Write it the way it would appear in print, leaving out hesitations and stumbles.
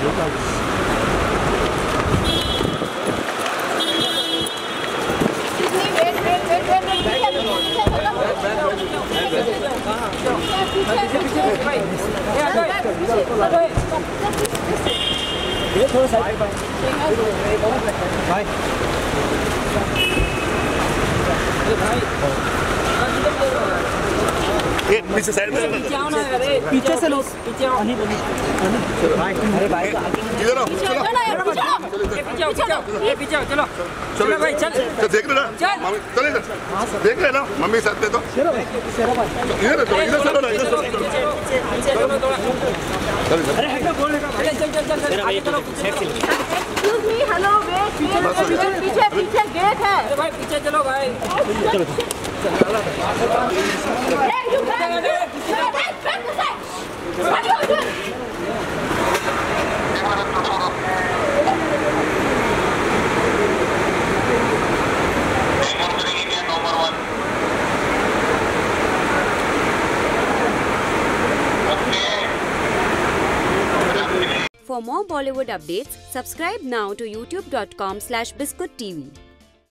पीछे साइड में पीछे से लोग पीछे आओ। अरे भाई इधर आओ, चलो पीछे आओ, चलो चलो भाई चल। देख लेना मम्मी, चल इधर देख लेना मम्मी साथ में तो इधर चलो ना, इधर चलो अरे चल आगे चलो। एक्सक्यूज मी, हेलो वेट, पीछे पीछे गेट है। अरे भाई पीछे चलो भाई। For more Bollywood updates, subscribe now to youtube.com/biscuittv.